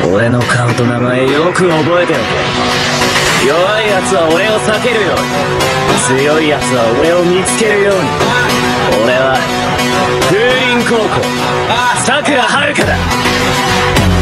俺の顔と名前よく覚えておけ。弱い奴は俺を避けるように、強い奴は俺を見つけるように。俺は風林高校さくらはるかだ。